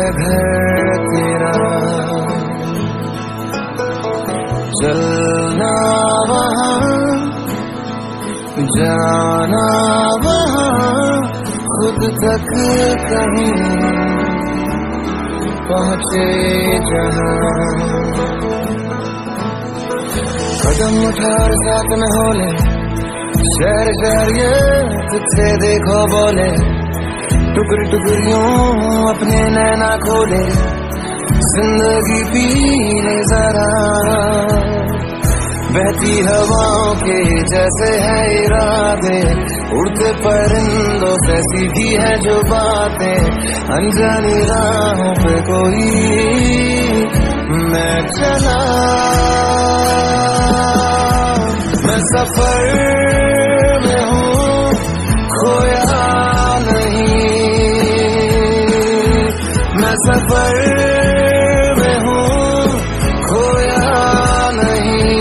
घर तेरा, चलना वहाँ जाना वहाँ, खुद तक कहीं पहुँचे जहाँ। कदम उठा साथ में हो ले, शहर शहर ये तुझसे देखो बोले, टुकड़ी टुकड़ियों अपने नैना खोले, जिंदगी पी ले जरा। बहती हवाओं के जैसे है इरादे, उड़ते परिंदों से सीखी है जो बातें, अनजानी राहों पे कोई मैं चला। मैं सफर में हूँ खोया नहीं, मैं सफर में हूँ खोया नहीं।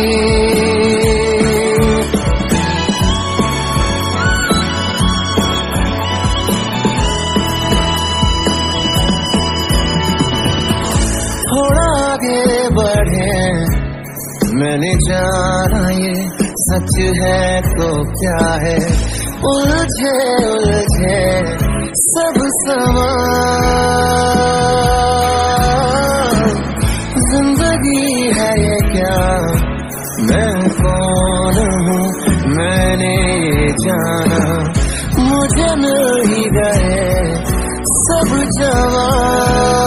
थोड़ा आगे बढ़े, मैंने जाना ये सच है तो क्या है, उलझे उलझे सब सवाल। जिंदगी है ये क्या, मैं कौन हूँ मैंने जाना, मुझे मिल ही गए सब जवाब।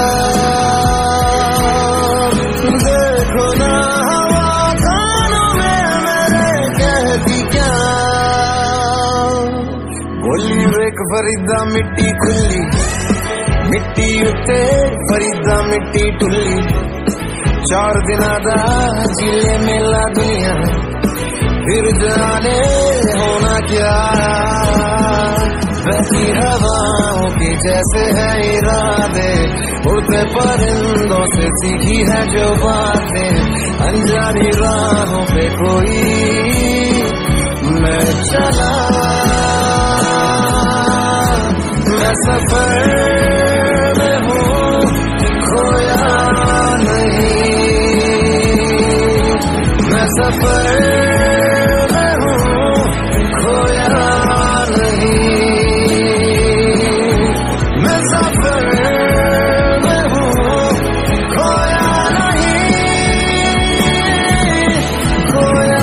देखो ना हवा कानों में मेरे कहती क्या, बोली एक फरीदा मिट्टी खुली, मिट्टी उत्ते फरीदा मिट्टी टुल्ली, 4 दिन दा जिले मेला दुनिया, फिर जाने होना क्या। बहती हवाओं के जैसे है इरादे, उड़ते परिंदों से सीखी है जो बातें, अनजानी राहों पे कोई मैं चला। मैं सफर में हूँ खोया नहीं, मैं सफर में हूँ खोया नहीं, मैं सफर में हूँ खोया नहीं, खोया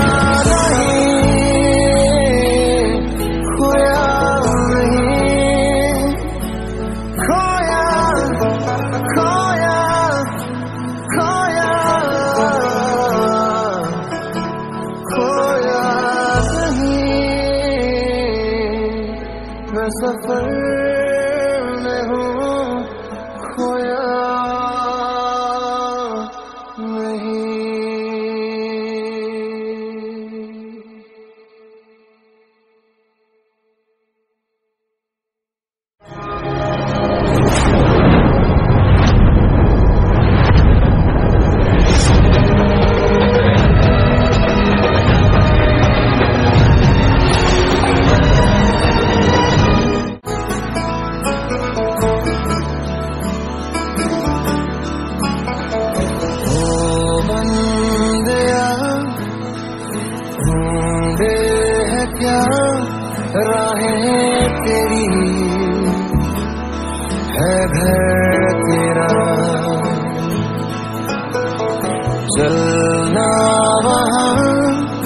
मैं सफर में हूँ खोया नहीं। राहें तेरी है घर तेरा, चलना वहाँ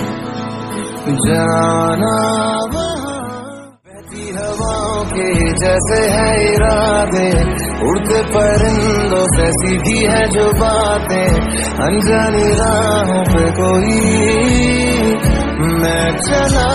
जाना वहाँ। बहती हवाओं के जैसे है इरादे, उड़ते परिंदों से सीखी है जो बातें, अनजानी राहों पे कोई मैं चला।